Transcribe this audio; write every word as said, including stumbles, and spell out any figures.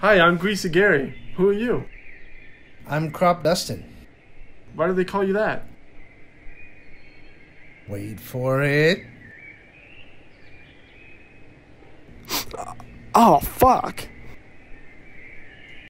Hi, I'm Greasy Gary. Who are you? I'm Crop Dustin. Why do they call you that? Wait for it. Oh, fuck.